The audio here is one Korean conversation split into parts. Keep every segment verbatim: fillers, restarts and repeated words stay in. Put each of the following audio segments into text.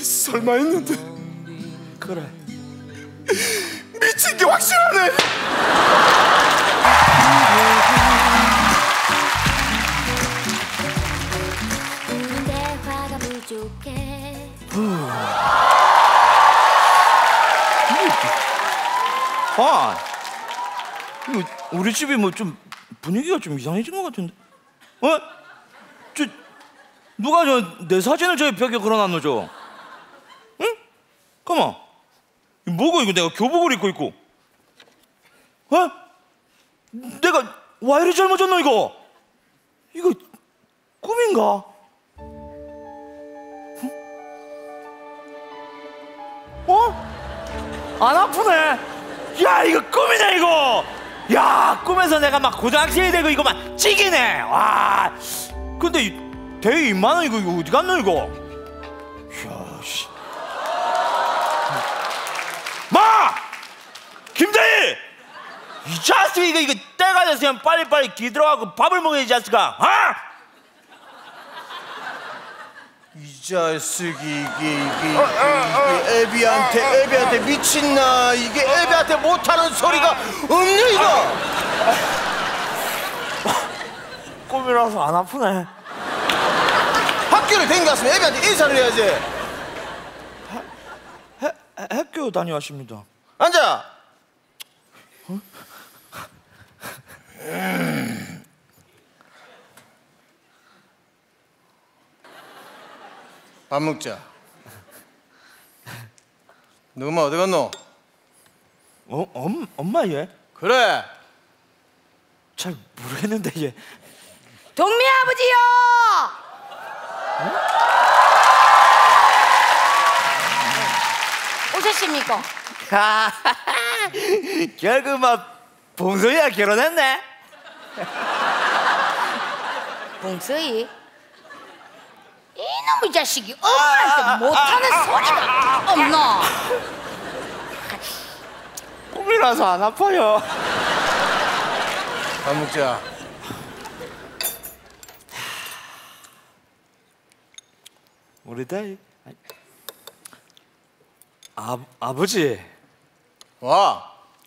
설마 했는데 그래 미친 게 확실하네. 대화가 부족해. 아, 이거 우리 집이 뭐 좀 분위기가 좀 이상해진 것 같은데? 어? 저 누가 저 내 사진을 저기 벽에 걸어놨노죠? 응? 가만. 뭐고 이거 내가 교복을 입고 있고? 어? 내가 와 이리 젊어졌노 이거? 이거 꿈인가? 어? 안 아프네. 야 이거 꿈이네 이거. 야 꿈에서 내가 막 고등학생이 되고 이거 막 찌기네. 와 근데 이 대위 이만 원 이거, 이거 어디 갔노 이거? 이야 씨. 마! 김대희! 이 자식 이거 이거 때가 됐으면 빨리빨리 기 들어가고 밥을 먹어야지 자식아. 어? 이 자식이 이게 이게, 어, 어, 어, 이게 애비한테 애비한테 미친나. 이게 애비한테 못하는 소리가 없네 이거. 꿈이라서 안 아프네. 학교를 댕겼으면 애비한테 인사를 해야지. 해, 해, 학교 다녀왔습니다. 앉아. 어? 음. 밥 먹자. 너 엄마 어디 갔노? 어, 엄, 엄마 얘? 그래. 잘 모르겠는데 얘. 동미 아버지요. 어? 오셨습니까? 결국 막 봉선이가 결혼했네. 봉서이? 이놈의 자식이 엄마한테 못하는 소리가 없노? 꿈이라서 안 아파요. 밥 먹자. 우리 딸 아, 아버지 와.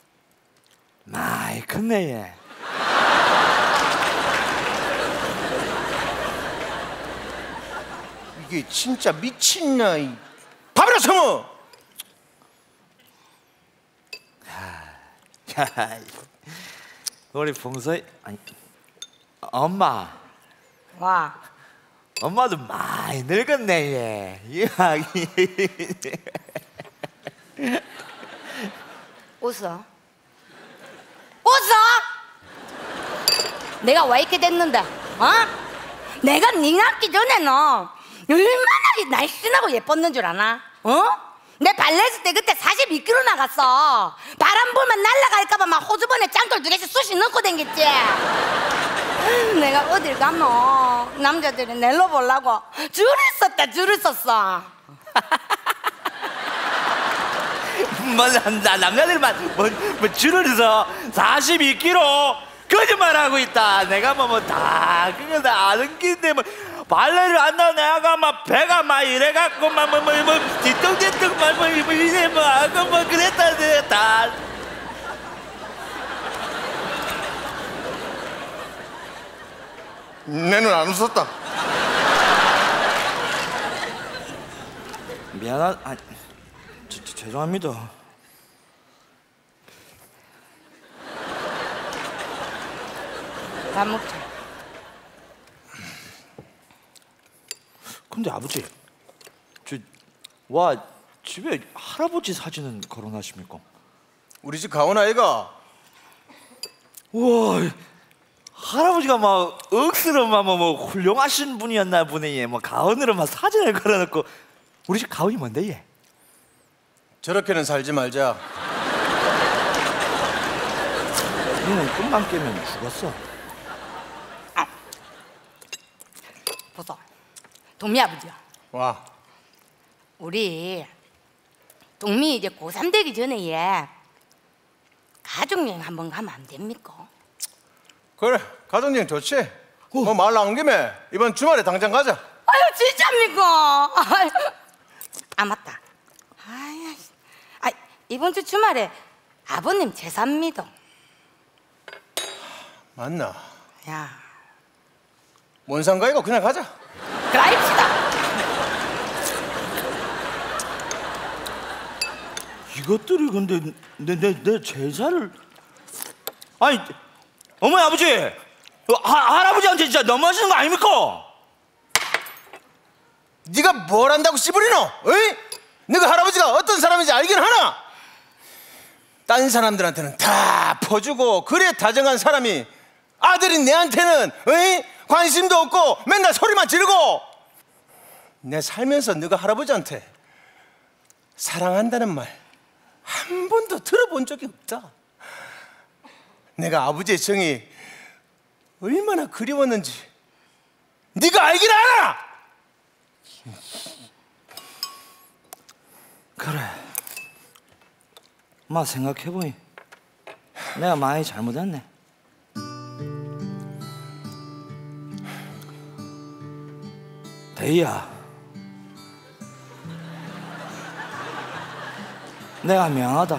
많이 컸네 얘. 이게 진짜 미친나. 이. 밥이나 처먹어. 우리 봉서이 아니 엄마 와. 엄마도 많이 늙었네 얘. 이야기. 웃어. 웃어? 내가 왜 이렇게 됐는데? 어? 내가 네 낳기 전에는 얼마나 날씬하고 예뻤는 줄 아나? 어? 내 발레했을 때 그때 사십이 킬로그램 나갔어. 바람 불면 날아갈까봐 막 호주번에 짱돌 두 개씩 쑤시 넣고 댕겼지. 내가 어딜 가노 남자들이 낼로 보려고 줄을 섰다 줄을 섰어. 맞아, 나 남자들만 뭐, 뭐 줄을 서 사십이 킬로그램 거짓말하고 있다. 내가 뭐 뭐 다 그거 다 아는 긴데 뭐 발레를 한다 내가 막 배가 막 이래갖고 막 뭐 뭐 뭐 뒤뚱뒤뚱 막뭐 이래 뭐 하고 뭐 그랬다 내가 다. 내는 안 웃었다. 미안하, 아, 저, 저, 죄송합니다. 밥 먹자. 근데 아버지, 저 와 집에 할아버지 사진은 걸어놨습니까? 우리 집 가온 아이가. 우와, 할아버지가 막 억수로 막 뭐 뭐 훌륭하신 분이었나 보네. 얘 뭐 가온으로 막 사진을 걸어놓고. 우리 집 가온이 뭔데 얘? 저렇게는 살지 말자. 얘는 꿈만 깨면 죽었어. 보소. 동미 아버지요. 와. 우리 동미 이제 고삼 되기 전에 얘 가족여행 한번 가면 안 됩니까? 그래, 가족여행 좋지. 뭐 말 나온 김에 이번 주말에 당장 가자. 아유 진짜입니까? 아유, 아 맞다. 아야, 아 이번 주 주말에 아버님 제사입니다. 맞나? 야, 뭔 상관이고 그냥 가자. 그라입시다. 이것들이 근데 내 내 내 제사를 아니 어머니 아버지 하, 할아버지한테 진짜 너무하시는 거 아닙니까? 네가 뭘 안다고 씨부리노? 어이? 네가 할아버지가 어떤 사람인지 알긴 하나? 딴 사람들한테는 다 퍼주고 그래 다정한 사람이 아들인 내한테는 어이? 관심도 없고 맨날 소리만 지르고. 내 살면서 네가 할아버지한테 사랑한다는 말 한 번도 들어본 적이 없다. 내가 아버지의 정이 얼마나 그리웠는지 네가 알긴 알아. 그래. 마 생각해보니 내가 많이 잘못했네. 대희야, 내가 미안하다.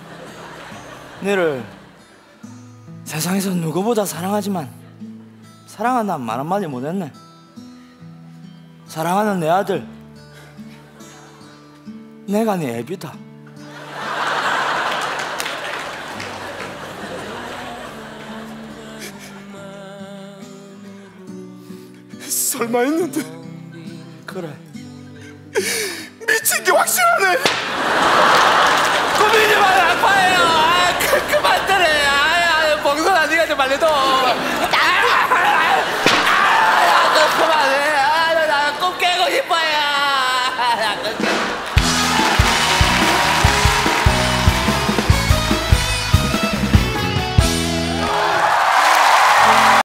너를 세상에서 누구보다 사랑하지만 사랑한다는 말 한마디 못했네. 사랑하는 내 아들, 내가 네 애비다. 설마 했는데 그래. 미친 게 확실하네. 고민이 많아 아파요. 아, 그, 그만 들래. 아, 아, 봉선아 네가 좀 말려도. 아, 아, 아, 그만해. 아, 나 꿈 깨고 싶어요. 아, 나 꿈 깨고.